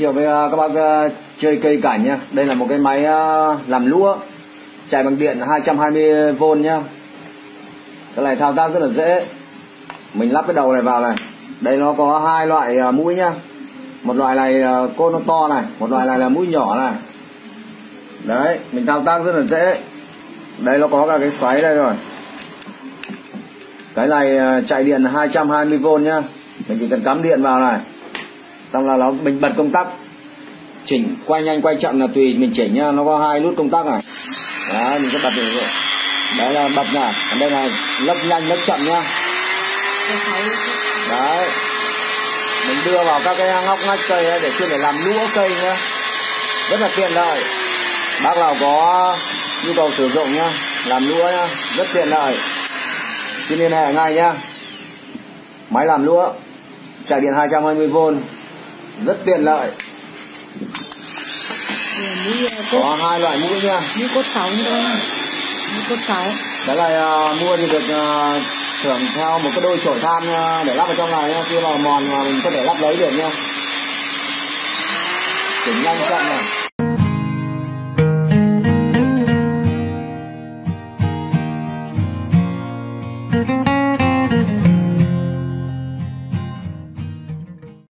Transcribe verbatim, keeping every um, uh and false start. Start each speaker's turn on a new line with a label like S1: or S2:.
S1: thiệu với các bác chơi cây cảnh nhá. Đây là một cái máy làm lúa chạy bằng điện hai trăm hai mươi vôn nhá. Cái này thao tác rất là dễ. Mình lắp cái đầu này vào này. Đây nó có hai loại mũi nhá. Một loại này côn nó to này, một loại này là mũi nhỏ này. Đấy, mình thao tác rất là dễ. Đây nó có cả cái xoáy đây rồi. Cái này chạy điện hai trăm hai mươi vôn nhá. Mình chỉ cần cắm điện vào này. Xong là nó mình bật công tắc. Chỉnh quay nhanh quay chậm là tùy mình chỉnh nhá, nó có hai nút công tắc này. Đấy, mình sẽ bật được rồi. Đấy là bật này, còn đây là lấp nhanh lấp chậm nhá. Đấy. Mình đưa vào các cái ngóc ngách cây ấy để chuyên để làm lũa cây nhá. Rất là tiện lợi. Bác nào có nhu cầu sử dụng nhá, làm lũa nhá, rất tiện lợi. Xin liên hệ ngay nhá. Máy làm lũa chạy điện hai trăm hai mươi vôn, rất tiện lợi. Có hai loại mũi nha.
S2: Mũi cốt sáu nữa. Mũi cốt sáu.
S1: Đấy là uh, mua thì được uh, thưởng theo một cái đôi chổi than uh, để lắp vào trong này nha. Khi mà mòn mà mình có thể lắp lấy được nha. Chỉnh nhanh chậm này.